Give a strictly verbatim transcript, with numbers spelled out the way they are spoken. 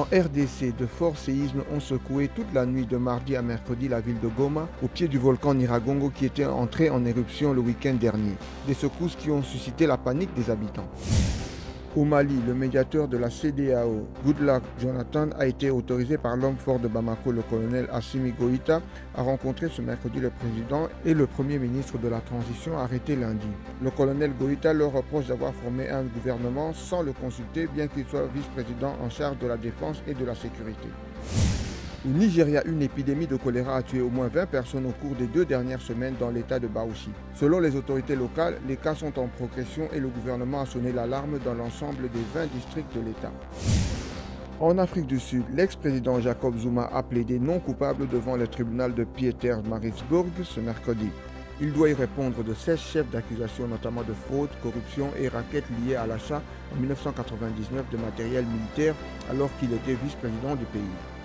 R D C, de forts séismes ont secoué toute la nuit de mardi à mercredi la ville de Goma, au pied du volcan Nyiragongo qui était entré en éruption le week-end dernier. Des secousses qui ont suscité la panique des habitants. Au Mali, le médiateur de la C D A O, Goodluck Jonathan, a été autorisé par l'homme fort de Bamako, le colonel Assimi Goïta, à rencontrer ce mercredi le président et le premier ministre de la transition arrêté lundi. Le colonel Goïta leur reproche d'avoir formé un gouvernement sans le consulter, bien qu'il soit vice-président en charge de la défense et de la sécurité. Au Nigeria, une épidémie de choléra a tué au moins vingt personnes au cours des deux dernières semaines dans l'état de Bauchi. Selon les autorités locales, les cas sont en progression et le gouvernement a sonné l'alarme dans l'ensemble des vingt districts de l'état. En Afrique du Sud, l'ex-président Jacob Zuma a plaidé non coupable devant le tribunal de Pietermaritzburg ce mercredi. Il doit y répondre de seize chefs d'accusation, notamment de fraude, corruption et raquettes liées à l'achat en mille neuf cent quatre-vingt-dix-neuf de matériel militaire alors qu'il était vice-président du pays.